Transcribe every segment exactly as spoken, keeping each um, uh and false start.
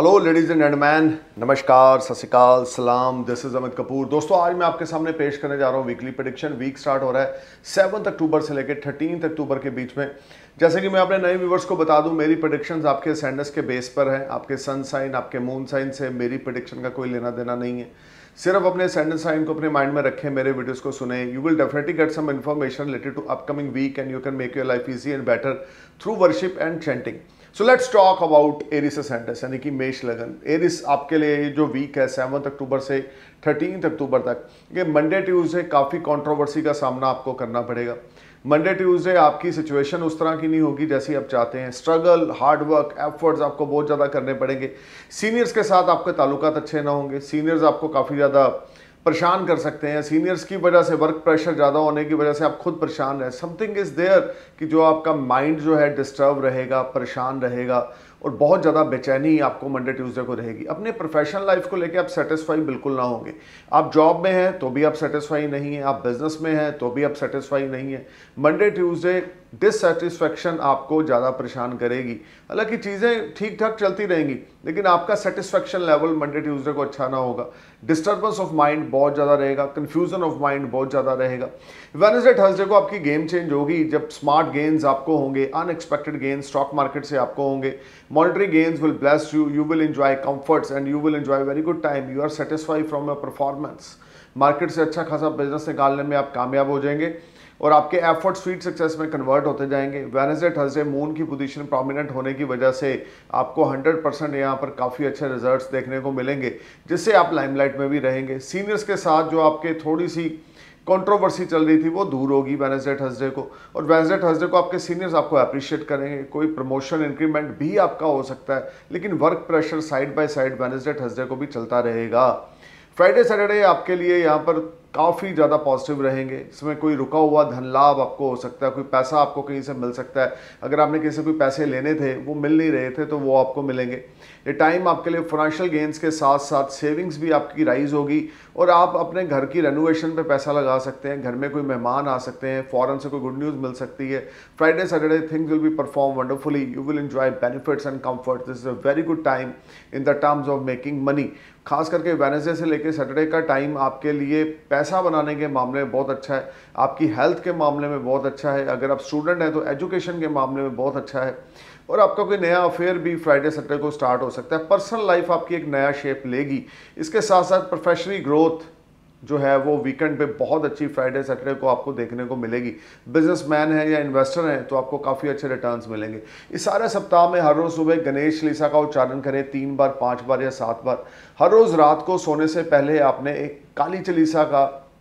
Hello ladies and gentleman, नमस्कार, सत श्री अकाल, सलाम। This is Amit Kapoor. दोस्तों, आज मैं आपके सामने पेश करने जा रहा हूँ वीकली प्रेडिक्शन। वीक स्टार्ट हो रहा है सेवन्थ अक्टूबर से लेकर थर्टीन अक्टूबर के बीच में। जैसे कि मैं अपने नए व्यूवर्स को बता दूं, मेरी प्रेडिक्शंस आपके असेंडेंस के बेस पर हैं। आपके सन साइन, आपके मून साइन से मेरी प्रेडिक्शन का कोई लेना देना नहीं है। सिर्फ अपने असेंडेंस साइन को अपने माइंड में रखें, मेरे वीडियोस को सुने। You will definitely get some information related to upcoming week and you can make your life easy and better through worship and chanting. So let's talk about Aries ascendants, यानी कि मेष लगन। Eris आपके लिए जो week है seventh अक्टूबर से thirteen October तक, ये मंडे ट्यूसडे काफ़ी कंट्रोवर्सी का सामना आपको करना पड़ेगा। मंडे ट्यूसडे आपकी सिचुएशन उस तरह की नहीं होगी जैसी आप चाहते हैं। स्ट्रगल, हार्डवर्क, एफर्ट्स आपको बहुत ज़्यादा करने पड़ेंगे। सीनियर्स के साथ आपके ताल्लुकात अच्छे ना होंगे। सीनियर्स आपको काफ़ी ज़्यादा परेशान कर सकते हैं। सीनियर्स की वजह से, वर्क प्रेशर ज़्यादा होने की वजह से आप खुद परेशान रहे। समथिंग इज़ देयर कि जो आपका माइंड जो है डिस्टर्ब रहेगा, परेशान रहेगा और बहुत ज़्यादा बेचैनी आपको मंडे ट्यूसडे को रहेगी। अपने प्रोफेशनल लाइफ को लेके आप सेटिस्फाई बिल्कुल ना होंगे। आप जॉब में हैं तो भी आप सेटिस्फाई नहीं हैं, आप बिजनेस में हैं तो भी आप सेटिस्फाई नहीं हैं। मंडे ट्यूसडे डिससेटिस्फैक्शन आपको ज़्यादा परेशान करेगी। हालांकि चीज़ें ठीक ठाक चलती रहेंगी, लेकिन आपका सेटिस्फैक्शन लेवल मंडे ट्यूसडे को अच्छा ना होगा। डिस्टर्बेंस ऑफ माइंड बहुत ज़्यादा रहेगा, कन्फ्यूजन ऑफ माइंड बहुत ज़्यादा रहेगा। वेडनेसडे थर्सडे को आपकी गेम चेंज होगी, जब स्मार्ट गेन्स आपको होंगे, अनएक्सपेक्टेड गेन्स स्टॉक मार्केट से आपको होंगे। Monetary gains will bless you, you will enjoy comforts and you will enjoy very good time. You are satisfied from your performance. Market से अच्छा खासा बिजनेस निकालने में आप कामयाब हो जाएंगे और आपके एफर्ट्स स्वीट सक्सेस में कन्वर्ट होते जाएंगे। वेडनेसडे थर्सडे मून की पोजीशन प्रोमिनेंट होने की वजह से आपको हंड्रेड परसेंट यहाँ पर काफ़ी अच्छे रिजल्ट्स देखने को मिलेंगे, जिससे आप लाइमलाइट में भी रहेंगे। सीनियर्स के साथ जो आपके थोड़ी सी कंट्रोवर्सी चल रही थी वो दूर होगी वेडनेसडे थर्सडे को, और वेडनेसडे थर्सडे को आपके सीनियर्स आपको अप्रिशिएट करेंगे। कोई प्रमोशन इंक्रीमेंट भी आपका हो सकता है, लेकिन work pressure side by side Wednesday Thursday को भी चलता रहेगा। फ्राइडे सैटरडे आपके लिए यहाँ पर काफ़ी ज़्यादा पॉजिटिव रहेंगे। इसमें कोई रुका हुआ धन लाभ आपको हो सकता है, कोई पैसा आपको कहीं से मिल सकता है। अगर आपने किसी से कोई पैसे लेने थे, वो मिल नहीं रहे थे, तो वो आपको मिलेंगे। ये टाइम आपके लिए फाइनेंशियल गेन्स के साथ साथ सेविंग्स भी आपकी राइज होगी और आप अपने घर की रेनोवेशन पे पैसा लगा सकते हैं। घर में कोई मेहमान आ सकते हैं, फॉरेन से कोई गुड न्यूज़ मिल सकती है। Friday Saturday things will be perform wonderfully, you will enjoy benefits and comfort. This is a very good time in the terms of making money. खास करके वेडनेसडे से लेकर सैटरडे का टाइम आपके लिए पैसा बनाने के मामले में बहुत अच्छा है, आपकी हेल्थ के मामले में बहुत अच्छा है। अगर आप स्टूडेंट हैं तो एजुकेशन के मामले में बहुत अच्छा है, और आपका कोई नया अफेयर भी फ्राइडे सैटरडे को स्टार्ट हो सकता है। पर्सनल लाइफ आपकी एक नया शेप लेगी। इसके साथ साथ प्रोफेशनली ग्रोथ जो है वो वीकेंड पे बहुत अच्छी फ्राइडे सैटरडे को आपको देखने को मिलेगी। बिजनेसमैन है या इन्वेस्टर हैं तो आपको काफ़ी अच्छे रिटर्न्स मिलेंगे। इस सारे सप्ताह में हर रोज़ सुबह गणेश चालीसा का उच्चारण करें, तीन बार, पाँच बार या सात बार। हर रोज़ रात को सोने से पहले आपने एक काली चालीसा का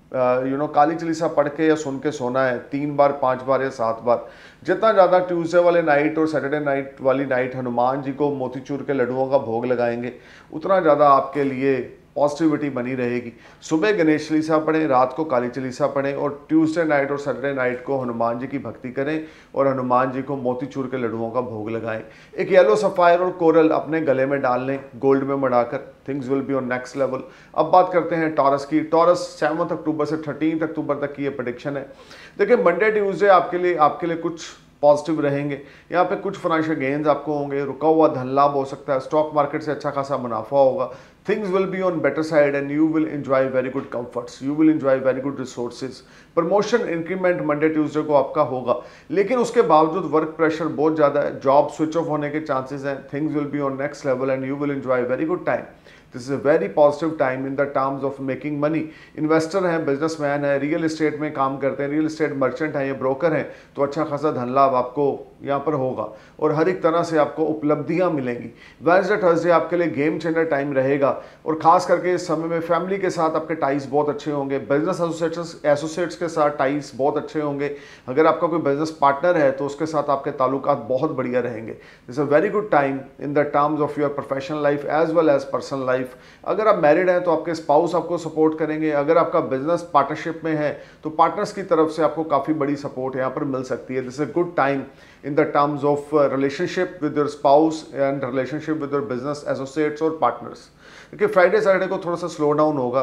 यू नो काली चालीसा पढ़ के या सुन के सोना है, तीन बार, पाँच बार या सात बार। जितना ज़्यादा ट्यूसडे वाले नाइट और सैटरडे नाइट वाली नाइट हनुमान जी को मोतीचूर के लड्डुओं का भोग लगाएंगे, उतना ज़्यादा आपके लिए पॉजिटिविटी बनी रहेगी। सुबह गणेश चालीसा पढ़ें, रात को काली चालीसा पढ़ें और ट्यूसडे नाइट और सैटरडे नाइट को हनुमान जी की भक्ति करें और हनुमान जी को मोतीचूर के लड्डुओं का भोग लगाएं। एक येलो सफायर और कोरल अपने गले में डाल लें, गोल्ड में मढ़ाकर। Things will be on next level. अब बात करते हैं टॉरस की। टॉरस सेवन्थ अक्टूबर से थर्टीन अक्टूबर तक की ये प्रेडिक्शन है। देखिए, मंडे ट्यूसडे आपके लिए आपके लिए कुछ पॉजिटिव रहेंगे। यहाँ पे कुछ फाइनेंशियल गेन्स आपको होंगे, रुका हुआ धन लाभ हो सकता है, स्टॉक मार्केट से अच्छा खासा मुनाफा होगा। Things will be on better side and you will enjoy very good comforts, you will enjoy very good resources. Promotion increment Monday Tuesday को आपका होगा, लेकिन उसके बावजूद वर्क प्रेशर बहुत ज़्यादा है, जॉब स्विच ऑफ होने के चांसेस हैं। Things will be on next level and you will enjoy very good time. This is a very positive time in the terms of making money. Investor हैं, businessman है, real estate में काम करते हैं, real estate merchant हैं, ये broker हैं, तो अच्छा खासा धन लाभ आपको यहाँ पर होगा और हर एक तरह से आपको उपलब्धियाँ मिलेंगी। वेडनेसडे थर्सडे आपके लिए गेम चेंजर टाइम रहेगा और खास करके इस समय में फैमिली के साथ आपके टाइज बहुत अच्छे होंगे। बिजनेस एसोसिएट्स एसोसिएट्स के साथ टाइज बहुत अच्छे होंगे। अगर आपका कोई बिजनेस पार्टनर है तो उसके साथ आपके ताल्लुकात बहुत बढ़िया रहेंगे। This a very good time in the terms of your professional life as well as personal life. अगर आप मैरिड हैं तो आपके स्पाउस आपको सपोर्ट करेंगे। अगर आपका बिजनेस पार्टनरशिप में है तो पार्टनर्स की तरफ से आपको काफ़ी बड़ी सपोर्ट यहाँ पर मिल सकती है। This is a good time in the terms of uh, relationship with your spouse and relationship with your business associates और partners। देखिए, फ्राइडे सैटरडे को थोड़ा सा स्लो डाउन होगा।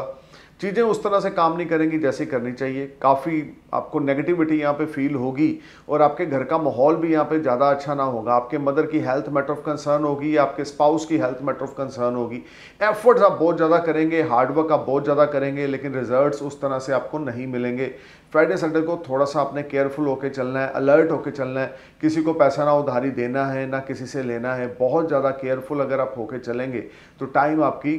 चीज़ें उस तरह से काम नहीं करेंगी जैसे करनी चाहिए। काफ़ी आपको नेगेटिविटी यहाँ पे फील होगी और आपके घर का माहौल भी यहाँ पे ज़्यादा अच्छा ना होगा। आपके मदर की हेल्थ मैटर ऑफ कंसर्न होगी, आपके स्पाउस की हेल्थ मैटर ऑफ कंसर्न होगी। एफर्ट्स आप बहुत ज़्यादा करेंगे, हार्डवर्क आप बहुत ज़्यादा करेंगे, लेकिन रिजल्ट्स उस तरह से आपको नहीं मिलेंगे। फ्राइडे संडे को थोड़ा सा आपने केयरफुल होकर चलना है, अलर्ट होकर चलना है। किसी को पैसा ना उधारी देना है, ना किसी से लेना है। बहुत ज़्यादा केयरफुल अगर आप होकर चलेंगे तो टाइम आपकी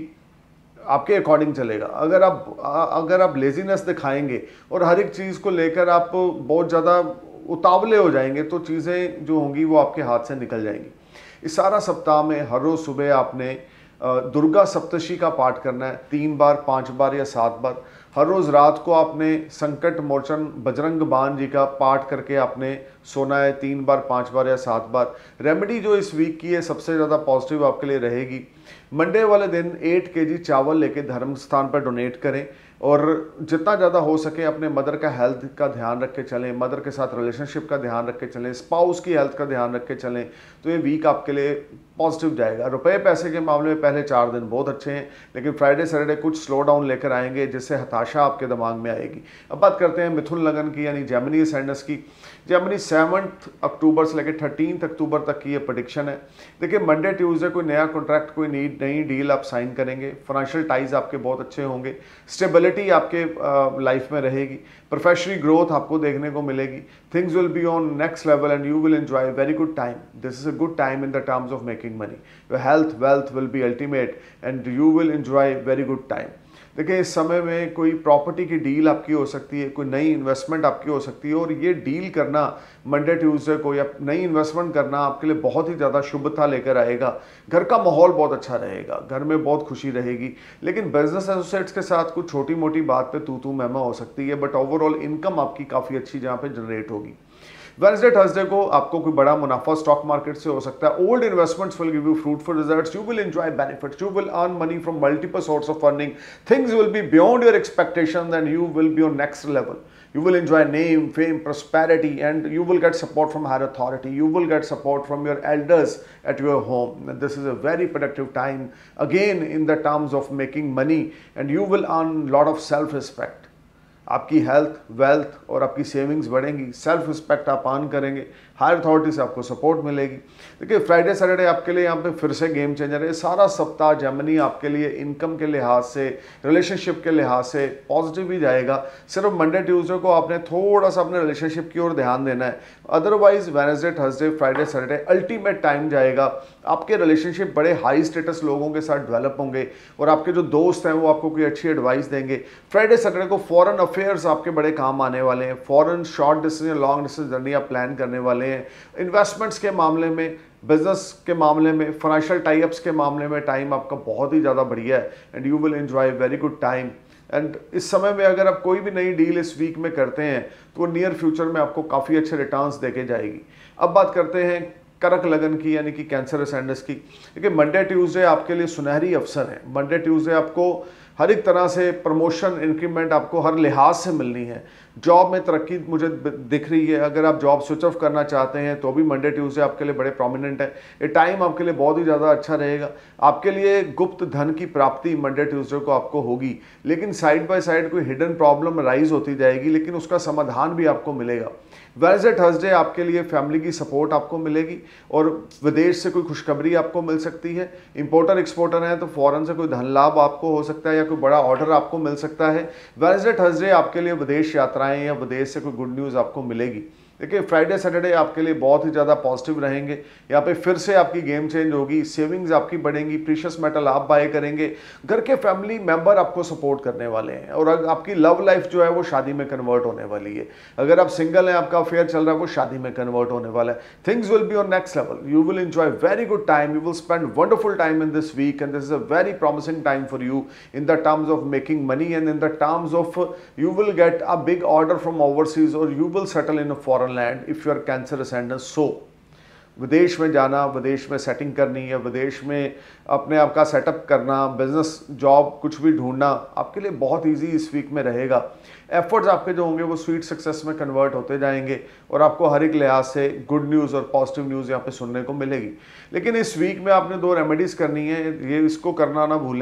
आपके अकॉर्डिंग चलेगा। अगर आप अगर आप लेजीनेस दिखाएंगे और हर एक चीज़ को लेकर आप बहुत ज़्यादा उतावले हो जाएंगे तो चीज़ें जो होंगी वो आपके हाथ से निकल जाएंगी। इस सारा सप्ताह में हर रोज़ सुबह आपने दुर्गा सप्तशी का पाठ करना है, तीन बार, पाँच बार या सात बार। हर रोज़ रात को आपने संकट मोचन बजरंग बाण जी का पाठ करके आपने सोना है, तीन बार, पाँच बार या सात बार। रेमेडी जो इस वीक की है सबसे ज़्यादा पॉजिटिव आपके लिए रहेगी। मंडे वाले दिन एट केजी चावल लेके धर्म स्थान पर डोनेट करें और जितना ज़्यादा हो सके अपने मदर का हेल्थ का ध्यान रख के चलें, मदर के साथ रिलेशनशिप का ध्यान रख के चलें, स्पाउस की हेल्थ का ध्यान रख के चलें, तो ये वीक आपके लिए पॉजिटिव जाएगा। रुपए पैसे के मामले में पहले चार दिन बहुत अच्छे हैं, लेकिन फ्राइडे सैटरडे कुछ स्लो डाउन लेकर आएंगे जिससे हताशा आपके दिमाग में आएगी। अब बात करते हैं मिथुन लगन की यानी जेमिनी असcendants की। जेमिनी सेवन्थ अक्टूबर से लेकर थर्टीन्थ अक्टूबर तक की ये प्रेडिक्शन है। देखिए मंडे ट्यूसडे कोई नया कॉन्ट्रैक्ट, कोई नई नई डील आप साइन करेंगे, फाइनेंशियल टाइज आपके बहुत अच्छे होंगे, स्टेबिलिटी आपके लाइफ में रहेगी, प्रोफेशनल ग्रोथ आपको देखने को मिलेगी, things will be on next level and you will enjoy very good time. This is a good time in the terms of making money. Your health wealth will be ultimate and you will enjoy very good time. देखिए इस समय में कोई property की deal आपकी हो सकती है, कोई नई इन्वेस्टमेंट आपकी हो सकती है और ये डील करना मंडे ट्यूसडे को या नई इन्वेस्टमेंट करना आपके लिए बहुत ही ज़्यादा शुभता लेकर आएगा। घर का माहौल बहुत अच्छा रहेगा, घर में बहुत खुशी रहेगी, लेकिन बिजनेस एसोसिएट्स के साथ कुछ छोटी मोटी बात पे तू तू मैमा हो सकती है, बट ओवरऑल इनकम आपकी काफ़ी अच्छी जहाँ पे जनरेट होगी। वेडनेसडे थर्सडे को आपको कोई बड़ा मुनाफा स्टॉक मार्केट से हो सकता है। Old investments will give you fruitful results, you will enjoy benefits, you will earn money from multiple source of earning, things will be beyond your expectations and you will be on next level. You will enjoy name, fame, prosperity, and you will get support from higher authority. You will get support from your elders at your home. And this is a very productive time, again in the terms of making money, and you will earn a lot of self-respect. आपकी health, wealth और आपकी savings बढ़ेंगी, self respect आप earn करेंगे, higher authority से आपको support मिलेगी। देखिए फ्राइडे सैटरडे आपके लिए यहाँ पे फिर से गेम चेंजर है। सारा सप्ताह जेमिनी आपके लिए इनकम के लिहाज से, रिलेशनशिप के लिहाज से पॉजिटिव ही जाएगा। सिर्फ मंडे ट्यूसडे को आपने थोड़ा सा अपने रिलेशनशिप की ओर ध्यान देना है, otherwise Wednesday Thursday Friday Saturday ultimate time जाएगा। आपके रिलेशनशिप बड़े हाई स्टेटस लोगों के साथ डेवलप होंगे और आपके जो दोस्त हैं वो आपको कोई अच्छी एडवाइस देंगे। फ्राइडे सैटरडे को फॉरेन अफेयर्स आपके बड़े काम आने वाले हैं, foreign short distance, long distance journey आप प्लान करने वाले हैं। इन्वेस्टमेंट्स के मामले में, बिजनेस के मामले में, फाइनेंशियल टाइप्स के मामले में टाइम आपका बहुत ही ज़्यादा बढ़िया है and you will enjoy very good time. And इस समय में अगर आप कोई भी नई डील इस वीक में करते हैं तो वो नियर फ्यूचर में आपको काफ़ी अच्छे रिटर्न्स देके जाएगी। अब बात करते हैं कर्क लगन की यानी कि कैंसर असcendants की। देखिए मंडे ट्यूसडे आपके लिए सुनहरी अवसर है। मंडे ट्यूसडे आपको हर एक तरह से प्रमोशन, इंक्रीमेंट आपको हर लिहाज से मिलनी है। जॉब में तरक्की मुझे दिख रही है। अगर आप जॉब स्विच ऑफ करना चाहते हैं तो भी मंडे ट्यूसडे आपके लिए बड़े प्रोमिनेंट है। ये टाइम आपके लिए बहुत ही ज़्यादा अच्छा रहेगा। आपके लिए गुप्त धन की प्राप्ति मंडे ट्यूसडे को आपको होगी, लेकिन साइड बाय साइड कोई हिडन प्रॉब्लम राइज होती जाएगी, लेकिन उसका समाधान भी आपको मिलेगा। वेडनेसडे थर्सडे आपके लिए फैमिली की सपोर्ट आपको मिलेगी और विदेश से कोई खुशखबरी आपको मिल सकती है। इंपोर्टर एक्सपोर्टर हैं तो फॉरेन से कोई धन लाभ आपको हो सकता है या कोई बड़ा ऑर्डर आपको मिल सकता है। वेडनेसडे थर्सडे आपके लिए विदेश यात्राएं या विदेश से कोई गुड न्यूज़ आपको मिलेगी। देखिए फ्राइडे सैटरडे आपके लिए बहुत ही ज़्यादा पॉजिटिव रहेंगे। यहाँ पे फिर से आपकी गेम चेंज होगी, सेविंग्स आपकी बढ़ेंगी, प्रीशियस मेटल आप बाय करेंगे, घर के फैमिली मेंबर आपको सपोर्ट करने वाले हैं और आपकी लव लाइफ जो है वो शादी में कन्वर्ट होने वाली है। अगर आप सिंगल हैं, आपका अफेयर चल रहा है, वो शादी में कन्वर्ट होने वाला है। Things will be on next level, you will enjoy very good time, you will spend wonderful time in this week and this is a very promising time for you in the terms of making money and in the terms of you will get a big order from overseas और you will settle in a foreign land if you are Cancer ascendants. So विदेश में जाना, विदेश में setting करनी या विदेश में अपने आप का सेटअप करना, बिजनेस, जॉब, कुछ भी ढूंढना आपके लिए बहुत इजी इस वीक में रहेगा। एफर्ट्स आपके जो होंगे वो स्वीट सक्सेस में कन्वर्ट होते जाएंगे और आपको हर एक लिहाज से गुड न्यूज़ और पॉजिटिव न्यूज़ यहाँ पे सुनने को मिलेगी। लेकिन इस वीक में आपने दो रेमेडीज़ करनी है, ये इसको करना ना भूलें।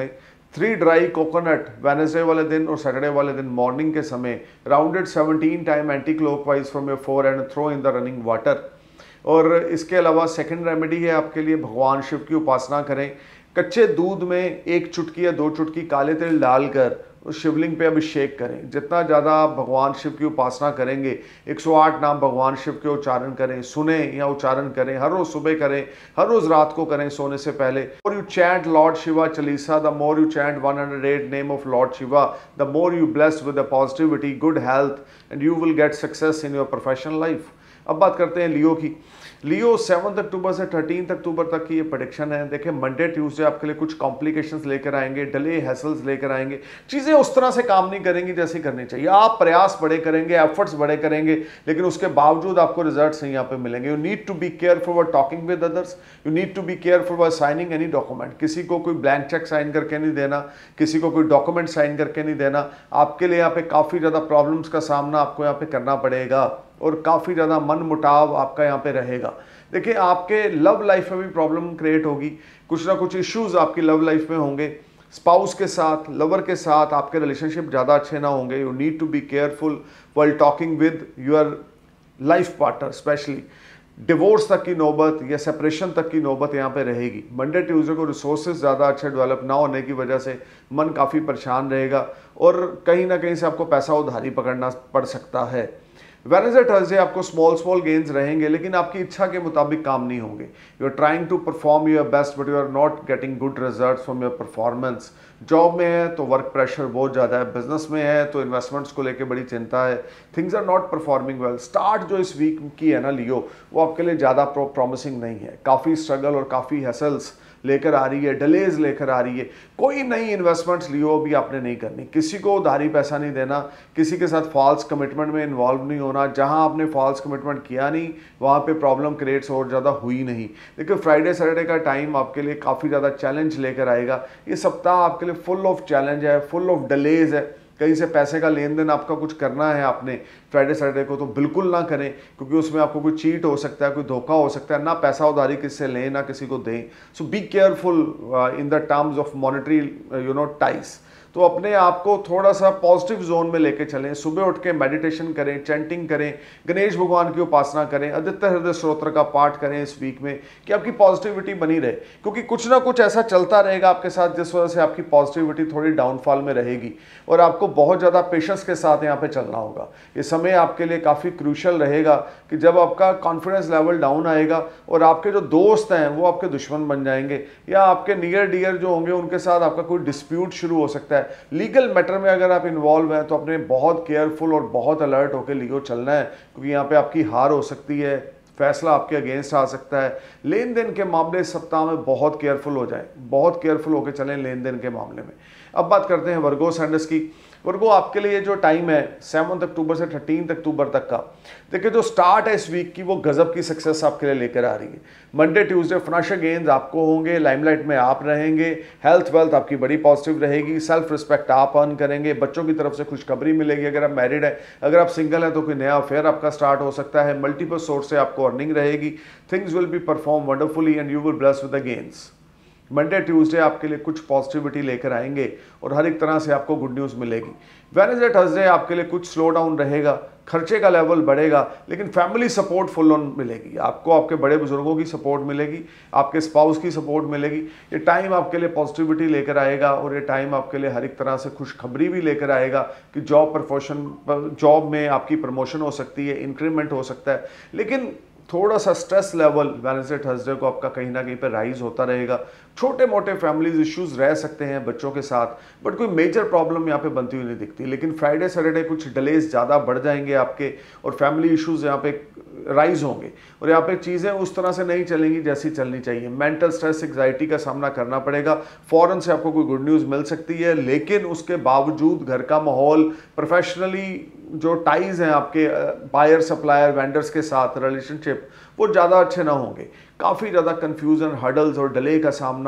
थ्री ड्राई कोकोनट वेनेसडे वाले दिन और सैटरडे वाले दिन मॉर्निंग के समय rounded seventeen time anti clockwise from your four and throw in the running water. और इसके अलावा सेकंड रेमेडी है आपके लिए, भगवान शिव की उपासना करें। कच्चे दूध में एक चुटकी या दो चुटकी काले तिल डालकर उस शिवलिंग पे अभिषेक करें। जितना ज़्यादा आप भगवान शिव की उपासना करेंगे, एक सौ आठ नाम भगवान शिव के उच्चारण करें, सुने या उच्चारण करें, हर रोज़ सुबह करें, हर रोज़ रात को करें सोने से पहले। और you chant Lord Shiva Chalisa, the more you chant one hundred eight name of Lord Shiva, the more you blessed with the positivity, good health and you will get success in your professional life. अब बात करते हैं लियो की। लियो seventh अक्टूबर से thirteen October तक की ये prediction है। देखिए मंडे ट्यूसडे आपके लिए कुछ कॉम्प्लिकेशंस लेकर आएंगे, डिले हैसल्स लेकर आएंगे, चीज़ें उस तरह से काम नहीं करेंगी जैसे करनी चाहिए। आप प्रयास बड़े करेंगे, एफर्ट्स बड़े करेंगे, लेकिन उसके बावजूद आपको रिजल्ट्स नहीं यहाँ पे मिलेंगे। You need to be careful where talking with others, you need to be careful where signing any document. किसी को कोई ब्लैंक चेक साइन करके नहीं देना, किसी को कोई डॉक्यूमेंट साइन करके नहीं देना। आपके लिए यहाँ पे काफ़ी ज़्यादा प्रॉब्लम्स का सामना आपको यहाँ पे करना पड़ेगा और काफ़ी ज़्यादा मन मुटाव आपका यहाँ पे रहेगा। देखिए आपके लव लाइफ में भी प्रॉब्लम क्रिएट होगी, कुछ ना कुछ इश्यूज आपकी लव लाइफ में होंगे। स्पाउस के साथ, लवर के साथ आपके रिलेशनशिप ज़्यादा अच्छे ना होंगे। You need to be careful while talking with your life partner. Specially divorce तक की नौबत या सेपरेशन तक की नौबत यहाँ पे रहेगी। मंडे ट्यूसडे को रिसोर्सेज ज़्यादा अच्छे डेवलप ना होने की वजह से मन काफ़ी परेशान रहेगा और कहीं ना कहीं से आपको पैसा उधारी पकड़ना पड़ सकता है। वेडनेसडे थर्सडे आपको स्मॉल स्मॉल गेन्स रहेंगे, लेकिन आपकी इच्छा के मुताबिक काम नहीं होंगे। You are trying to perform your best but you are not getting good results from your performance. Job में है तो वर्क प्रेशर बहुत ज़्यादा है, बिजनेस में है तो इन्वेस्टमेंट्स को लेकर बड़ी चिंता है। Things are not performing well. Start जो इस वीक की है ना लियो, वो आपके लिए ज़्यादा प्रॉमिसिंग नहीं है। काफ़ी स्ट्रगल और काफ़ी हैसल्स लेकर आ रही है, डिलेज लेकर आ रही है। कोई नई इन्वेस्टमेंट्स लियो भी आपने नहीं करनी, किसी को उधारी पैसा नहीं देना, किसी के साथ फॉल्स कमिटमेंट में इन्वॉल्व नहीं होना। जहां आपने फॉल्स कमिटमेंट किया नहीं वहां पे प्रॉब्लम क्रिएट्स और ज़्यादा हुई नहीं। देखिए फ्राइडे सैटरडे का टाइम आपके लिए काफ़ी ज़्यादा चैलेंज लेकर आएगा। ये सप्ताह आपके लिए फुल ऑफ चैलेंज है, फुल ऑफ डिलेज है। कहीं से पैसे का लेन देन आपका कुछ करना है आपने फ्राइडे सैटरडे को, तो बिल्कुल ना करें, क्योंकि उसमें आपको कोई चीट हो सकता है, कोई धोखा हो सकता है। ना पैसा उधारी किससे लें, ना किसी को दें। So be careful in the terms of monetary you know ties. तो अपने आप को थोड़ा सा पॉजिटिव जोन में लेके चलें। सुबह उठ के मेडिटेशन करें, चैंटिंग करें, गणेश भगवान की उपासना करें, आदित्य हृदय स्तोत्र का पाठ करें इस वीक में, कि आपकी पॉजिटिविटी बनी रहे। क्योंकि कुछ ना कुछ ऐसा चलता रहेगा आपके साथ जिस वजह से आपकी पॉजिटिविटी थोड़ी डाउनफॉल में रहेगी और आपको बहुत ज़्यादा पेशेंस के साथ यहाँ पे चलना होगा। ये समय आपके लिए काफ़ी क्रूशल रहेगा कि जब आपका कॉन्फिडेंस लेवल डाउन आएगा और आपके जो दोस्त हैं वो आपके दुश्मन बन जाएंगे, या आपके नियर डियर जो होंगे उनके साथ आपका कोई डिस्प्यूट शुरू हो सकता है। लीगल मैटर में अगर आप इन्वॉल्व हैं तो अपने बहुत केयरफुल और बहुत अलर्ट होकर लियो चलना है, क्योंकि यहाँ पे आपकी हार हो सकती है, फैसला आपके अगेंस्ट आ सकता है। लेन देन के मामले इस सप्ताह में बहुत केयरफुल हो जाएं, बहुत केयरफुल होकर चलें लेन देन के मामले में। अब बात करते हैं वर्गो सैंडस की। वर्गो आपके लिए जो टाइम है सेवन्थ अक्टूबर से थर्टीन अक्टूबर तक का, देखिए जो स्टार्ट है इस वीक की वो गजब की सक्सेस आपके लिए लेकर आ रही है। मंडे ट्यूसडे फाइनेंशियल गेन्स आपको होंगे, लाइमलाइट में आप रहेंगे, हेल्थ वेल्थ आपकी बड़ी पॉजिटिव रहेगी, सेल्फ रिस्पेक्ट आप अर्न करेंगे, बच्चों की तरफ से खुशखबरी मिलेगी अगर आप मैरिड है। अगर आप सिंगल है तो कोई नया अफेयर आपका स्टार्ट हो सकता है। मल्टीपल सोर्स से आपको अर्निंग रहेगी। Things will be perform wonderfully and you will bless with the gains. Monday Tuesday आपके लिए कुछ पॉजिटिविटी लेकर आएंगे और हर एक तरह से आपको गुड न्यूज़ मिलेगी। वेडनेसडे थर्सडे आपके लिए कुछ स्लो डाउन रहेगा, खर्चे का लेवल बढ़ेगा, लेकिन फैमिली सपोर्ट फुल ऑन मिलेगी आपको। आपके बड़े बुजुर्गों की सपोर्ट मिलेगी, आपके स्पाउस की सपोर्ट मिलेगी। ये टाइम आपके लिए पॉजिटिविटी लेकर आएगा और ये टाइम आपके लिए हर एक तरह से खुशखबरी भी लेकर आएगा कि जॉब प्रमोशन जॉब में आपकी प्रमोशन हो सकती है, इंक्रीमेंट हो सकता है। लेकिन थोड़ा सा स्ट्रेस लेवल वेडनेसडे थर्सडे को आपका कहीं ना कहीं पे राइज होता रहेगा। छोटे मोटे फैमिलीज इश्यूज रह सकते हैं बच्चों के साथ, बट कोई मेजर प्रॉब्लम यहाँ पे बनती हुई नहीं दिखती। लेकिन फ्राइडे सैटरडे कुछ डिलेज ज़्यादा बढ़ जाएंगे आपके और फैमिली इश्यूज यहाँ पे राइज होंगे और यहाँ पे चीज़ें उस तरह से नहीं चलेंगी जैसी चलनी चाहिए। मेंटल स्ट्रेस, एग्जाइटी का सामना करना पड़ेगा। फॉरेन से आपको कोई गुड न्यूज़ मिल सकती है, लेकिन उसके बावजूद घर का माहौल, प्रोफेशनली जो टाइज हैं आपके बायर सप्लायर वेंडर्स के साथ रिलेशनशिप, वो ज़्यादा अच्छे ना होंगे। काफ़ी ज़्यादा कन्फ्यूज़न, हर्डल्स और डिले का सामना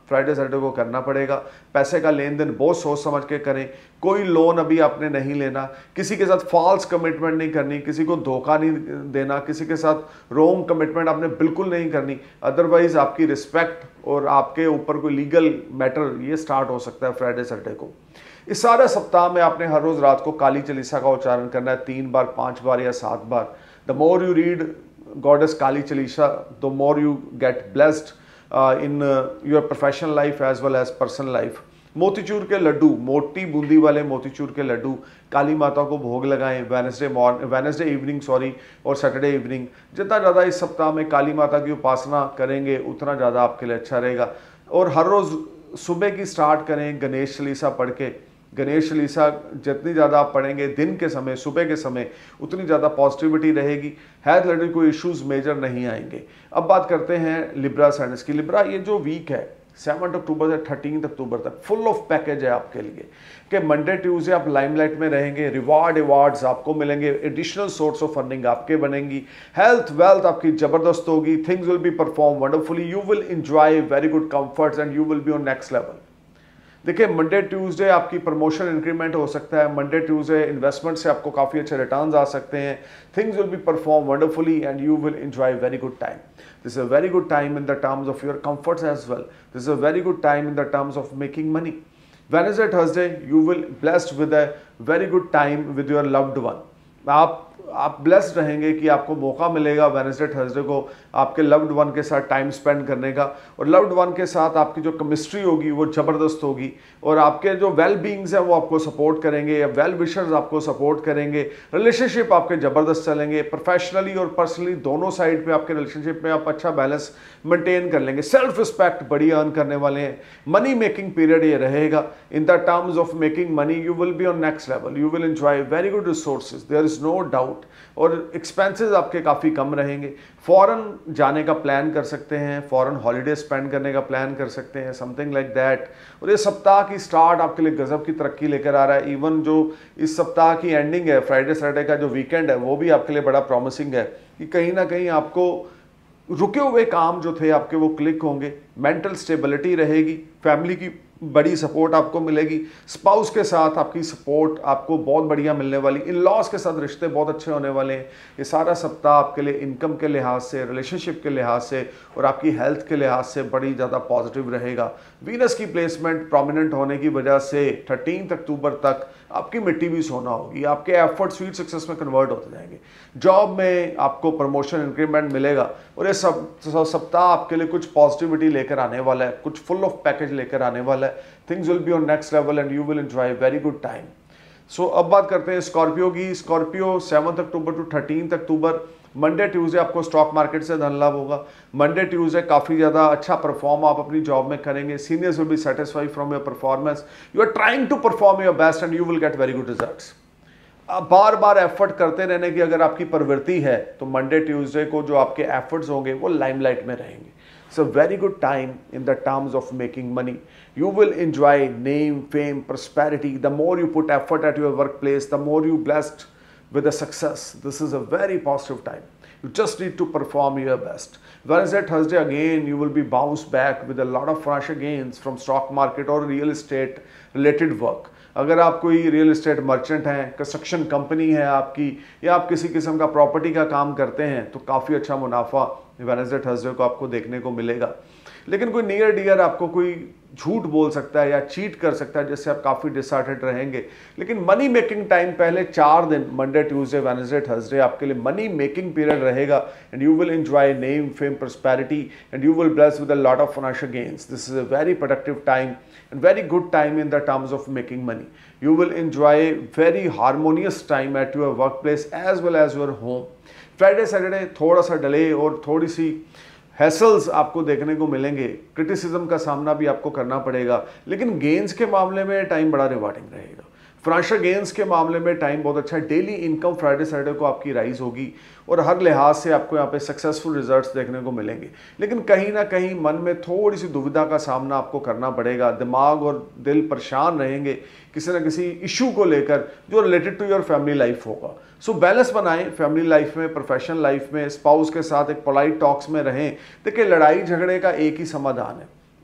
फ्राइडे सैटरडे को करना पड़ेगा। पैसे का लेन देन बहुत सोच समझ के करें, कोई लोन अभी आपने नहीं लेना, किसी के साथ फॉल्स कमिटमेंट नहीं करनी, किसी को धोखा नहीं देना, किसी के साथ रॉन्ग कमिटमेंट आपने बिल्कुल नहीं करनी, अदरवाइज आपकी रिस्पेक्ट और आपके ऊपर कोई लीगल मैटर ये स्टार्ट हो सकता है फ्राइडे सैटरडे को। इस सारे सप्ताह में आपने हर रोज रात को काली चालीसा का उच्चारण करना है, तीन बार, पांच बार या सात बार। The more you read goddess Kali Chalisa, the more you get blessed in your professional life as well as personal life. मोतीचूर के लड्डू, मोटी बूंदी वाले मोतीचूर के लड्डू काली माता को भोग लगाएं Wednesday morning, Wednesday evening sorry और सैटरडे इवनिंग। जितना ज़्यादा इस सप्ताह में काली माता की उपासना करेंगे उतना ज़्यादा आपके लिए अच्छा रहेगा। और हर रोज़ सुबह की स्टार्ट करें गणेश चालीसा पढ़ के। गणेश चालीसा जितनी ज़्यादा आप पढ़ेंगे दिन के समय, सुबह के समय, उतनी ज़्यादा पॉजिटिविटी रहेगी, हेल्थ रिलेटेड कोई इश्यूज मेजर नहीं आएंगे। अब बात करते हैं लिब्रा साइंस की। लिब्रा ये जो वीक है सेवन अक्टूबर से थर्टीन अक्टूबर तक फुल ऑफ पैकेज है आपके लिए कि मंडे ट्यूसडे आप लाइमलाइट में रहेंगे, रिवार्ड अवार्ड्स आपको मिलेंगे, एडिशनल सोर्स ऑफ अर्निंग आपके बनेंगी, हेल्थ वेल्थ आपकी जबरदस्त होगी, things will be perform wonderfully, you will enjoy very good comforts and you will be on next level. देखिए मंडे ट्यूसडे आपकी प्रमोशन इंक्रीमेंट हो सकता है, मंडे ट्यूसडे इन्वेस्टमेंट से आपको काफ़ी अच्छे रिटर्न्स आ सकते हैं, things will be perform wonderfully and you will enjoy very good time. This is a very good time in the terms of your comforts as well, this is a very good time in the terms of making money. Wednesday Thursday you will blessed with a very good time with your loved one. आप आप blessed रहेंगे कि आपको मौका मिलेगा Wednesday Thursday को आपके loved one के साथ टाइम स्पेंड करने का, और लव्ड वन के साथ आपकी जो केमिस्ट्री होगी वो ज़बरदस्त होगी, और आपके जो वेल बींग्स हैं वो आपको सपोर्ट करेंगे या वेल विशर्स आपको सपोर्ट करेंगे, रिलेशनशिप आपके ज़बरदस्त चलेंगे, प्रोफेशनली और पर्सनली दोनों साइड पे आपके रिलेशनशिप में आप अच्छा बैलेंस मेंटेन कर लेंगे, सेल्फ रिस्पेक्ट बड़ी अर्न करने वाले हैं। मनी मेकिंग पीरियड ये रहेगा, in the terms of making money you will be on next level, you will enjoy very good resources, there is no doubt, और एक्सपेंसेस आपके काफ़ी कम रहेंगे। फॉरेन जाने का प्लान कर सकते हैं, फॉरेन हॉलीडे स्पेंड करने का प्लान कर सकते हैं, समथिंग लाइक दैट। और ये सप्ताह की स्टार्ट आपके लिए गजब की तरक्की लेकर आ रहा है। इवन जो इस सप्ताह की एंडिंग है, फ्राइडे सैटरडे का जो वीकेंड है, वो भी आपके लिए बड़ा प्रॉमिसिंग है कि कहीं ना कहीं आपको रुके हुए काम जो थे आपके वो क्लिक होंगे, मेंटल स्टेबिलिटी रहेगी, फैमिली की बड़ी सपोर्ट आपको मिलेगी, स्पाउस के साथ आपकी सपोर्ट आपको बहुत बढ़िया मिलने वाली, इन लॉज के साथ रिश्ते बहुत अच्छे होने वाले हैं। ये सारा सप्ताह आपके लिए इनकम के लिहाज से, रिलेशनशिप के लिहाज से और आपकी हेल्थ के लिहाज से बड़ी ज़्यादा पॉजिटिव रहेगा। वीनस की प्लेसमेंट प्रोमिनेंट होने की वजह से थर्टीन अक्टूबर तक आपकी मिट्टी भी सोना होगी, आपके एफर्ट स्वीट सक्सेस में कन्वर्ट होते जाएंगे, जॉब में आपको प्रमोशन इंक्रीमेंट मिलेगा, और ये सब सप्ताह आपके लिए कुछ पॉजिटिविटी लेकर आने वाला है, कुछ फुल ऑफ पैकेज लेकर आने वाला है। Things will be on next level and you will enjoy very good time. So अब बात करते हैं स्कॉर्पियो की। Scorpio seventh October to thirteen October, Monday Tuesday आपको स्टॉक मार्केट से धन लाभ होगा। मंडे ट्यूसडे काफ़ी ज़्यादा अच्छा परफॉर्म आप अपनी जॉब में करेंगे, seniors will be satisfied from your performance, you are trying to perform your best and you will get very good results. आप बार बार एफर्ट करते रहने की अगर आपकी प्रवृत्ति है तो मंडे ट्यूसडे को जो आपके एफर्ट्स होंगे वो लाइमलाइट में रहेंगे। It's a very good time in the terms of making money. You will enjoy name, fame, prosperity. The more you put effort at your workplace, the more you blessed with a success. This is a very positive time. You just need to perform your best. Wednesday, Thursday again, you will be bounced back with a lot of financial gains from stock market or real estate related work. अगर आप कोई real estate merchant हैं, construction company है आपकी, या आप किसी किस्म का प्रॉपर्टी का काम करते हैं, तो काफ़ी अच्छा मुनाफा वेडनेसडे थर्सडे को आपको देखने को मिलेगा। लेकिन कोई नियर डियर आपको कोई झूठ बोल सकता है या चीट कर सकता है, जिससे आप काफ़ी डिसहार्टेड रहेंगे। लेकिन मनी मेकिंग टाइम पहले चार दिन मंडे ट्यूसडे वेडनेसडे थर्सडे आपके लिए मनी मेकिंग पीरियड रहेगा and you will enjoy name, fame, prosperity and you will bless with a lot of financial gains. This is a very productive time and very good time in the terms of making money. You will enjoy very harmonious time at your workplace as well as your home. Friday, Saturday थोड़ा सा delay और थोड़ी सी hassles आपको देखने को मिलेंगे, criticism का सामना भी आपको करना पड़ेगा, लेकिन गेंस के मामले में टाइम बड़ा रिवार्डिंग रहेगा। फाइनेंशियल गेंस के मामले में टाइम बहुत अच्छा है। डेली इनकम फ्राइडे सैटरडे को आपकी राइज होगी और हर लिहाज से आपको यहाँ पे सक्सेसफुल रिजल्ट्स देखने को मिलेंगे। लेकिन कहीं ना कहीं मन में थोड़ी सी दुविधा का सामना आपको करना पड़ेगा, दिमाग और दिल परेशान रहेंगे किसी ना किसी इशू को लेकर जो related to your family life होगा। सो बैलेंस बनाएं फैमिली लाइफ में, प्रोफेशनल लाइफ में, स्पाउस के साथ एक पोलाइट टॉक्स में रहें। देखिए लड़ाई झगड़े का एक ही समाधान है,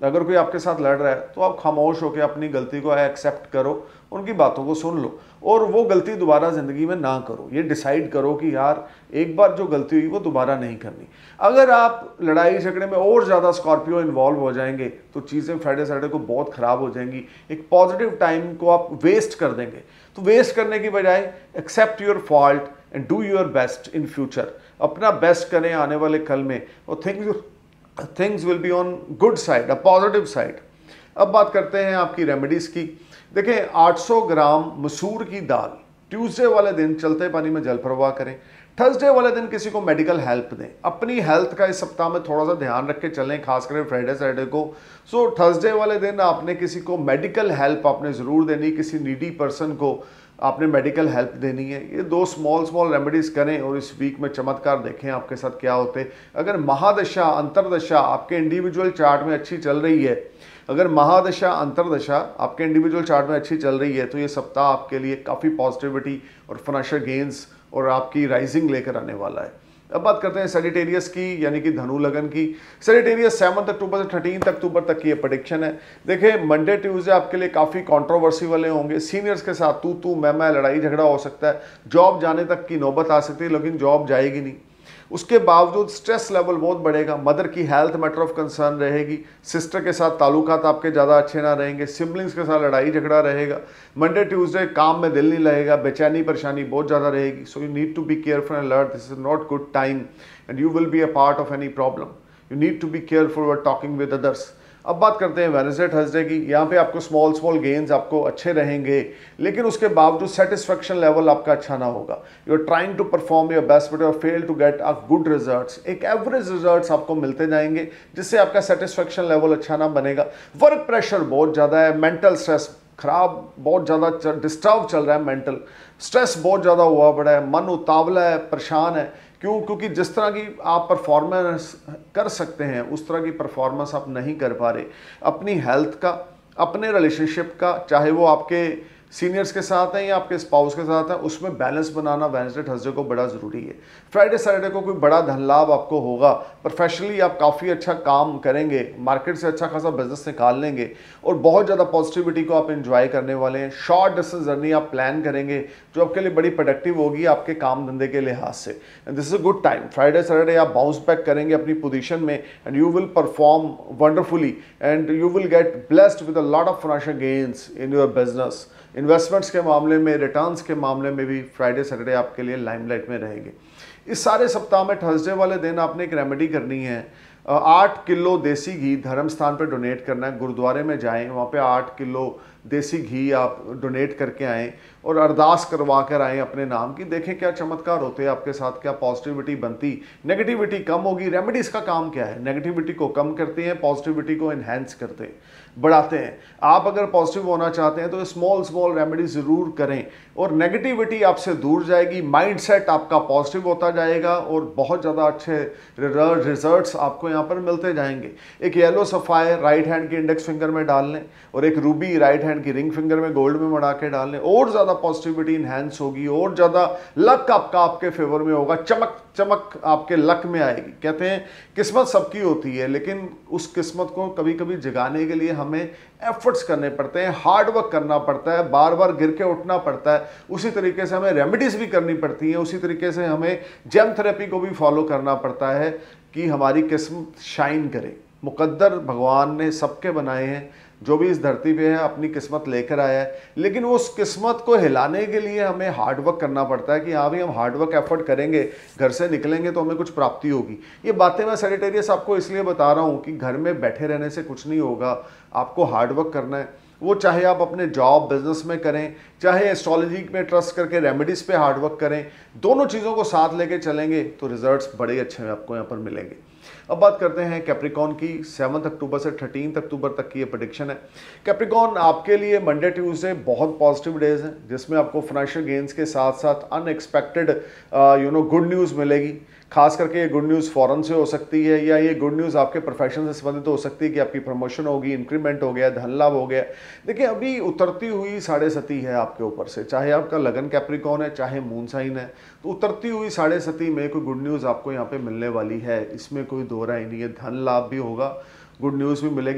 अगर कोई आपके साथ लड़ रहा है तो आप खामोश होकर अपनी गलती को एक्सेप्ट करो, उनकी बातों को सुन लो और वो गलती दोबारा ज़िंदगी में ना करो। ये डिसाइड करो कि यार एक बार जो गलती हुई वो दोबारा नहीं करनी। अगर आप लड़ाई झगड़े में और ज़्यादा स्कॉर्पियो इन्वॉल्व हो जाएंगे तो चीज़ें फ्राइडे सैटरडे को बहुत ख़राब हो जाएंगी। एक पॉजिटिव टाइम को आप वेस्ट कर देंगे। तो वेस्ट करने की बजाय accept your fault and do your best in future. अपना बेस्ट करें आने वाले कल में और things things will be on good side, a positive side. अब बात करते हैं आपकी रेमेडीज़ की। देखें, आठ सौ ग्राम मसूर की दाल ट्यूसडे वाले दिन चलते पानी में जल प्रवाह करें। थर्सडे वाले दिन किसी को मेडिकल हेल्प दें। अपनी हेल्थ का इस सप्ताह में थोड़ा सा ध्यान रख के चलें, खास करके फ्राइडे सैटरडे को। सो थर्सडे वाले दिन आपने किसी को मेडिकल हेल्प आपने ज़रूर देनी, किसी नीडी पर्सन को आपने मेडिकल हेल्प देनी है। ये दो स्मॉल स्मॉल रेमेडीज़ करें और इस वीक में चमत्कार देखें आपके साथ क्या होते। अगर महादशा अंतरदशा आपके इंडिविजुअल चार्ट में अच्छी चल रही है, अगर महादशा अंतरदशा आपके इंडिविजुअल चार्ट में अच्छी चल रही है तो ये सप्ताह आपके लिए काफ़ी पॉजिटिविटी और फाइनेंशियल गेंस और आपकी राइजिंग लेकर आने वाला है। अब बात करते हैं सेजिटेरियस की, यानी कि धनु लगन की। सेजिटेरियस सेवन्थ अक्टूबर से थर्टीन अक्टूबर तक की ये प्रेडिक्शन है। देखिए, मंडे ट्यूसडे आपके लिए काफ़ी कंट्रोवर्सी वाले होंगे। सीनियर्स के साथ तू तू मैं मैं लड़ाई झगड़ा हो सकता है। जॉब जाने तक की नौबत आ सकती है, लेकिन जॉब जाएगी नहीं। उसके बावजूद स्ट्रेस लेवल बहुत बढ़ेगा। मदर की हेल्थ मैटर ऑफ कंसर्न रहेगी। सिस्टर के साथ ताल्लुकात आपके ज़्यादा अच्छे ना रहेंगे। सिबलिंग्स के साथ लड़ाई झगड़ा रहेगा। मंडे ट्यूसडे काम में दिल नहीं लगेगा, बेचैनी परेशानी बहुत ज़्यादा रहेगी। So you need to be careful and alert. This is not good time and you will be a part of any problem. You need to be careful where talking with others. अब बात करते हैं Wednesday Thursday की। यहाँ पे आपको small small gains आपको अच्छे रहेंगे, लेकिन उसके बावजूद सेटिस्फेक्शन लेवल आपका अच्छा ना होगा। You are trying to perform your best but you are fail to get a good results. एक एवरेज रिजल्ट्स आपको मिलते जाएंगे, जिससे आपका सेटिस्फेक्शन लेवल अच्छा ना बनेगा। वर्क प्रेशर बहुत ज़्यादा है, मेंटल स्ट्रेस खराब बहुत ज़्यादा डिस्टर्ब चल रहा है, मेंटल स्ट्रेस बहुत ज़्यादा हुआ पड़ा है, मन उतावला है, परेशान है। क्यों? क्योंकि जिस तरह की आप परफॉर्मेंस कर सकते हैं उस तरह की परफॉर्मेंस आप नहीं कर पा रहे। अपनी हेल्थ का, अपने रिलेशनशिप का, चाहे वो आपके सीनियर्स के साथ हैं या आपके स्पाउस के साथ हैं, उसमें बैलेंस बनाना वेडनेसडे थर्सडे को बड़ा ज़रूरी है। फ्राइडे सैटरडे को कोई बड़ा धन लाभ आपको होगा। प्रोफेशनली आप काफ़ी अच्छा काम करेंगे, मार्केट से अच्छा खासा बिजनेस निकाल लेंगे और बहुत ज़्यादा पॉजिटिविटी को आप एंजॉय करने वाले हैं। शॉर्ट डिस्टेंस जर्नी आप प्लान करेंगे जो आपके लिए बड़ी प्रोडक्टिव होगी आपके काम धंधे के लिहाज से। And this is a good time. Friday Saturday आप बाउंस बैक करेंगे अपनी पोजीशन में and you will perform wonderfully and you will get blessed with a lot of financial gains in your business. Investments के मामले में, returns के मामले में भी फ्राइडे सैटरडे आपके लिए लाइमलाइट में रहेंगे। इस सारे सप्ताह में थर्सडे वाले दिन आपने एक रेमेडी करनी है। आठ किलो देसी घी धर्म स्थान पर डोनेट करना है। गुरुद्वारे में जाएं, वहाँ पे आठ किलो देसी घी आप डोनेट करके आएँ और अरदास करवा कर आएँ अपने नाम की। देखें क्या चमत्कार होते हैं आपके साथ, क्या पॉजिटिविटी बनती, नेगेटिविटी कम होगी। रेमेडीज़ का काम क्या है? नेगेटिविटी को कम करते हैं, पॉजिटिविटी को इन्हेंस करते हैं, बढ़ाते हैं। आप अगर पॉजिटिव होना चाहते हैं तो स्मॉल स्मॉल रेमेडी ज़रूर करें और नेगेटिविटी आपसे दूर जाएगी। माइंडसेट आपका पॉजिटिव होता जाएगा और बहुत ज़्यादा अच्छे रिजल्ट्स आपको यहाँ पर मिलते जाएंगे। एक येलो सफ़ायर राइट हैंड की इंडेक्स फिंगर में डाल लें और एक रूबी राइट हैंड की रिंग फिंगर में गोल्ड में मड़ा के डाल लें, और ज़्यादा पॉजिटिविटी इन्हेंस होगी और ज़्यादा लक आपका आपके फेवर में होगा। चमक चमक आपके लक में आएगी। कहते हैं किस्मत सबकी होती है, लेकिन उस किस्मत को कभी कभी जगाने के लिए हमें एफर्ट्स करने पड़ते हैं, हार्ड वर्क करना पड़ता है, बार बार गिर के उठना पड़ता है। उसी तरीके से हमें रेमेडीज़ भी करनी पड़ती हैं, उसी तरीके से हमें जेम थेरेपी को भी फॉलो करना पड़ता है कि हमारी किस्मत शाइन करे। मुकद्दर भगवान ने सबके बनाए हैं, जो भी इस धरती पे है अपनी किस्मत लेकर आया है, लेकिन वो उस किस्मत को हिलाने के लिए हमें हार्ड वर्क करना पड़ता है कि हाँ भी हम हार्ड वर्क एफर्ट करेंगे, घर से निकलेंगे तो हमें कुछ प्राप्ति होगी। ये बातें मैं सेजिटेरियस आपको इसलिए बता रहा हूँ कि घर में बैठे रहने से कुछ नहीं होगा, आपको हार्ड वर्क करना है। वो चाहे आप अपने जॉब बिजनेस में करें, चाहे एस्ट्रोलॉजी में ट्रस्ट करके रेमेडीज़ पे हार्ड वर्क करें, दोनों चीज़ों को साथ लेके चलेंगे तो रिजल्ट्स बड़े अच्छे आपको यहाँ पर मिलेंगे। अब बात करते हैं कैप्रिकॉन की। सेवन्थ अक्टूबर से थर्टीन अक्टूबर तक की ये प्रेडिक्शन है। कैप्रिकॉन आपके लिए मंडे ट्यूसडे बहुत पॉजिटिव डेज हैं, जिसमें आपको फाइनेंशियल गेन्स के साथ साथ unexpected you know good news मिलेगी। खास करके ये गुड न्यूज़ फॉरेन से हो सकती है या ये गुड न्यूज़ आपके प्रोफेशन से संबंधित हो सकती है कि आपकी प्रमोशन होगी, इंक्रीमेंट हो गया, धन लाभ हो गया। देखिए अभी उतरती हुई साढ़े सती है आपके ऊपर से, चाहे आपका लगन कैप्रिकॉन है चाहे मून साइन है, तो उतरती हुई साढ़े सती में कोई गुड न्यूज़ आपको यहाँ पे मिलने वाली है, इसमें कोई दो राय नहीं है। धन लाभ भी होगा, गुड न्यूज़ भी मिलेगी,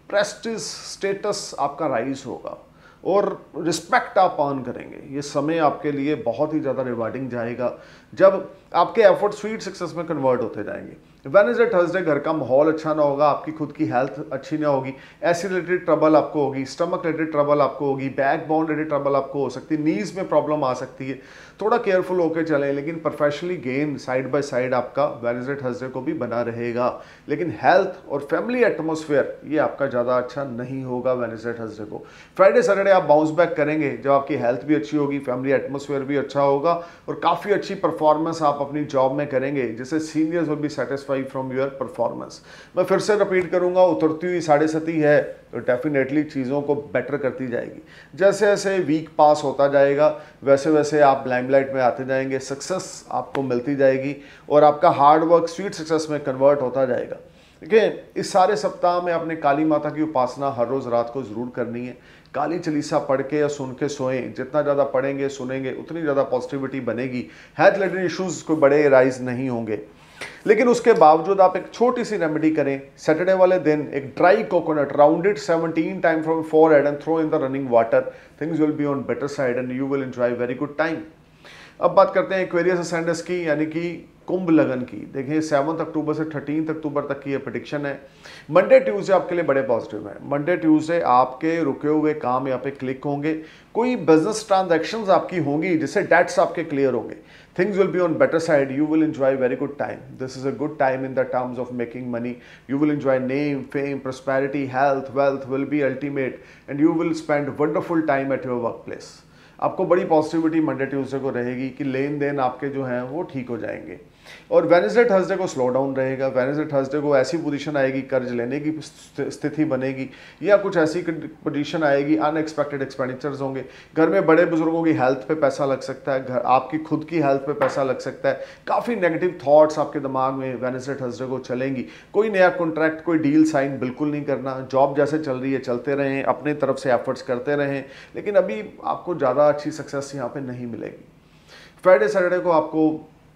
प्रेस्टिज स्टेटस आपका राइज होगा और रिस्पेक्ट आप अर्न करेंगे। ये समय आपके लिए बहुत ही ज़्यादा रिवार्डिंग जाएगा जब आपके एफर्ट स्वीट सक्सेस में कन्वर्ट होते जाएंगे। वेडनेसडे थर्सडे घर का माहौल अच्छा ना होगा, आपकी खुद की हेल्थ अच्छी ना होगी, एसिड रिलेटेड ट्रबल आपको होगी, स्टमक रिलेटेड ट्रबल आपको होगी, बैक बोन रिलेटेड ट्रबल आपको हो सकती है, नीज में प्रॉब्लम आ सकती है। थोड़ा केयरफुल होकर चलें, लेकिन professionally gain side by side आपका वेडनेसडे थर्सडे को भी बना रहेगा। लेकिन हेल्थ और फैमिली एटमोसफेयर ये आपका ज़्यादा अच्छा नहीं होगा वेडनेसडे थर्सडे को। फ्राइडे सैटरडे आप बाउंस बैक करेंगे जब आपकी हेल्थ भी अच्छी होगी, फैमिली एटमोसफेयर भी अच्छा होगा और काफ़ी अच्छी परफॉर्मेंस आप अपनी जॉब में करेंगे, जिससे seniors will be satisfied from your performance. मैं फिर से रिपीट करूंगा, उतरती हुई साढ़े सती है तो डेफिनेटली चीज़ों को बेटर करती जाएगी। जैसे जैसे वीक पास होता जाएगा वैसे वैसे आप लाइमलाइट में आते जाएंगे, सक्सेस आपको मिलती जाएगी और आपका हार्ड वर्क स्वीट सक्सेस में कन्वर्ट होता जाएगा। देखिए, इस सारे सप्ताह में आपने काली माता की उपासना हर रोज़ रात को ज़रूर करनी है। काली चालीसा पढ़ के या सुन के सोएं, जितना ज़्यादा पढ़ेंगे सुनेंगे उतनी ज़्यादा पॉजिटिविटी बनेगी। हेल्थ रिलेटेड इश्यूज़ कोई बड़े राइज नहीं होंगे। लेकिन उसके बावजूद आप एक छोटी सी रेमेडी करें। सैटरडे वाले दिन एक dry coconut round it seventeen time from forehead and throw in the running water, things will be on better side and you will enjoy very good time. अब बात करते हैं एक्वेरियस असेंडेंस की, यानी कि कुंभ लगन की। देखिए, सेवन्थ अक्टूबर से थर्टीन अक्टूबर तक की ये प्रेडिक्शन है। मंडे ट्यूसडे आपके लिए बड़े पॉजिटिव है। मंडे ट्यूसडे आपके रुके हुए काम यहाँ पे क्लिक होंगे, कोई बिजनेस ट्रांजैक्शंस आपकी होंगी जिससे डेट्स आपके क्लियर होंगे। Things will be on better side. You will enjoy very good time. This is a good time in the terms of making money. You will enjoy name, fame, prosperity, health, wealth will be ultimate, and you will spend wonderful time at your workplace. आपको बड़ी positivity Monday Tuesday को रहेगी कि लेन then आपके जो हैं वो ठीक हो जाएंगे। और वेडनेसडे थर्सडे को स्लो डाउन रहेगा। वेडनेसडे थर्सडे को ऐसी पोजीशन आएगी, कर्ज लेने की स्थिति बनेगी या कुछ ऐसी पोजीशन आएगी, अनएक्सपेक्टेड एक्सपेंडिचर्स होंगे। घर में बड़े बुजुर्गों की हेल्थ पे पैसा लग सकता है, घर आपकी खुद की हेल्थ पे पैसा लग सकता है। काफ़ी नेगेटिव थॉट्स आपके दिमाग में वेडनेसडे थर्सडे को चलेंगी। कोई नया कॉन्ट्रैक्ट, कोई डील साइन बिल्कुल नहीं करना। जॉब जैसे चल रही है चलते रहें, अपने तरफ से एफर्ट्स करते रहें, लेकिन अभी आपको ज़्यादा अच्छी सक्सेस यहाँ पे नहीं मिलेगी। फ्राइडे सैटरडे को आपको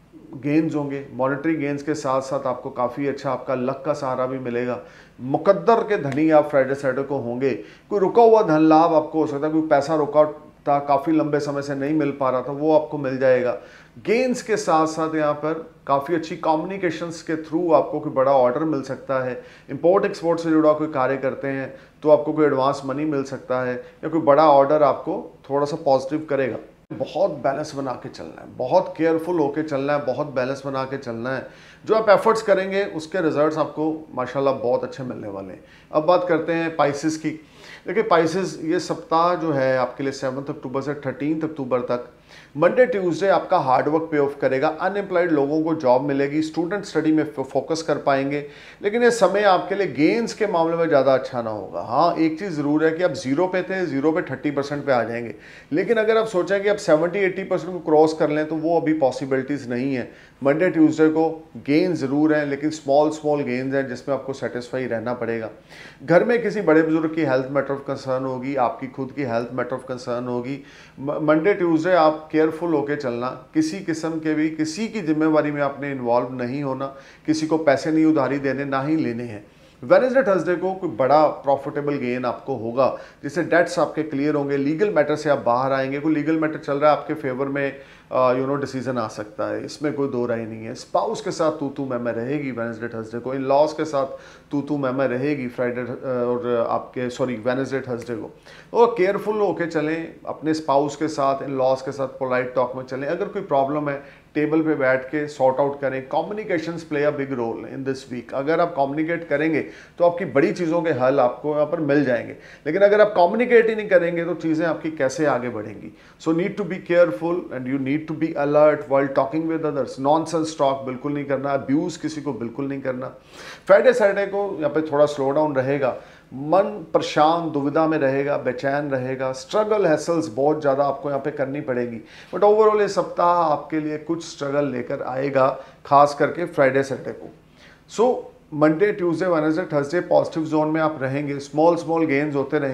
गेंस होंगे, मॉनेटरी गेंस के साथ साथ आपको काफ़ी अच्छा आपका लक का सहारा भी मिलेगा। मुकद्दर के धनी आप फ्राइडे सैटरडे को होंगे। कोई रुका हुआ धन लाभ आपको हो सकता है, कोई पैसा रुका था काफ़ी लंबे समय से नहीं मिल पा रहा था, वो आपको मिल जाएगा। गेंस के साथ साथ यहाँ पर काफ़ी अच्छी कम्युनिकेशंस के थ्रू आपको कोई बड़ा ऑर्डर मिल सकता है। इंपोर्ट एक्सपोर्ट से जुड़ा कोई कार्य करते हैं तो आपको कोई एडवांस मनी मिल सकता है या कोई बड़ा ऑर्डर आपको थोड़ा सा पॉजिटिव करेगा। बहुत बैलेंस बना के चलना है, बहुत केयरफुल होके चलना है, बहुत बैलेंस बना के चलना है। जो आप एफर्ट्स करेंगे उसके रिजल्ट्स आपको माशाल्लाह बहुत अच्छे मिलने वाले हैं। अब बात करते हैं पाइसेस की। देखिए, पाइसेस ये सप्ताह जो है आपके लिए सेवन्थ अक्टूबर से थर्टीन अक्टूबर तक मंडे ट्यूसडे आपका हार्डवर्क पे ऑफ करेगा। अनएम्प्लॉयड लोगों को जॉब मिलेगी, स्टूडेंट स्टडी में फोकस कर पाएंगे, लेकिन ये समय आपके लिए गेंस के मामले में ज़्यादा अच्छा ना होगा। हाँ, एक चीज़ ज़रूर है कि आप जीरो पे थे, जीरो पे थर्टी परसेंट पे आ जाएंगे, लेकिन अगर आप सोचें कि आप सेवेंटी एट्टी परसेंट को क्रॉस कर लें तो वो अभी पॉसिबिलिटीज़ नहीं है। मंडे ट्यूसडे को गेन ज़रूर है, लेकिन स्मॉल स्मॉल गेंस हैं जिसमें आपको सेटिस्फाई रहना पड़ेगा। घर में किसी बड़े बुजुर्ग की हेल्थ मैटर ऑफ कंसर्न होगी, आपकी खुद की हेल्थ मैटर ऑफ कंसर्न होगी। मंडे ट्यूसडे आप केयरफुल होकर चलना, किसी किस्म के भी किसी की जिम्मेवारी में आपने इन्वॉल्व नहीं होना, किसी को पैसे नहीं उधारी देने ना ही लेने हैं। वेडनेसडे थर्सडे को कोई बड़ा प्रॉफिटेबल गेन आपको होगा जिससे डेट्स आपके क्लियर होंगे, लीगल मैटर से आप बाहर आएंगे। कोई लीगल मैटर चल रहा है आपके फेवर में, यू नो डिसीजन आ सकता है, इसमें कोई दो राय नहीं है। स्पाउस के साथ तू तू मैं मैं रहेगी वेडनेसडे थर्सडे को, इन लॉज के साथ तू तू मैं मैं रहेगी फ्राइडे और आपके सॉरी वेडनेसडे थर्सडे को। तो केयरफुल होके चलें, अपने स्पाउस के साथ, इन लॉज के साथ पोलाइट टॉक में चलें। अगर कोई प्रॉब्लम है टेबल पे बैठ के सॉर्ट आउट करें। Communications play a big role in this week. अगर आप कम्युनिकेट करेंगे तो आपकी बड़ी चीज़ों के हल आपको यहाँ पर मिल जाएंगे, लेकिन अगर आप कम्युनिकेट ही नहीं करेंगे तो चीज़ें आपकी कैसे आगे बढ़ेंगी। So need to be careful and you need to be alert while talking with others. Nonsense talk बिल्कुल नहीं करना, अब्यूज़ किसी को बिल्कुल नहीं करना। फ्राइडे सैटरडे को यहाँ पे थोड़ा स्लो डाउन रहेगा, मन परेशान दुविधा में रहेगा, बेचैन रहेगा, स्ट्रगल हैसल्स बहुत ज़्यादा आपको यहाँ पे करनी पड़ेगी। बट ओवरऑल ये सप्ताह आपके लिए कुछ स्ट्रगल लेकर आएगा, खास करके फ्राइडे सैटरडे को। So Monday Tuesday Wednesday Thursday positive zone में आप रहेंगे, स्मॉल स्मॉल गेन्स होते रहेंगे।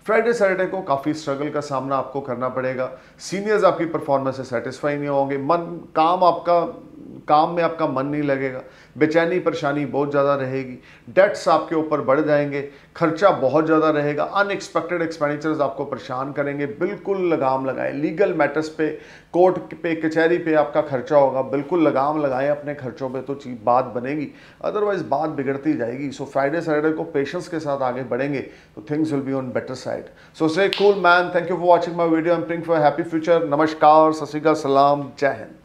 फ्राइडे सैटरडे को काफ़ी स्ट्रगल का सामना आपको करना पड़ेगा। सीनियर्स आपकी परफॉर्मेंस से सेटिस्फाई नहीं होंगे, मन काम आपका काम में आपका मन नहीं लगेगा, बेचैनी परेशानी बहुत ज़्यादा रहेगी, डेट्स आपके ऊपर बढ़ जाएंगे, खर्चा बहुत ज़्यादा रहेगा, अनएक्सपेक्टेड एक्सपेंडिचर्स आपको परेशान करेंगे। बिल्कुल लगाम लगाएं, लीगल मैटर्स पे, कोर्ट पे, कचहरी पे आपका खर्चा होगा, बिल्कुल लगाम लगाएं अपने खर्चों पे, तो चीज बात बनेगी, अदरवाइज बात बिगड़ती जाएगी। सो फ्राइडे सैटरडे को पेशेंस के साथ आगे बढ़ेंगे तो things will be on better side. So say cool man, thank you for watching my video, I am praying for happy future. नमस्कार, सत श्री अकाल, सलाम, जय हिंद।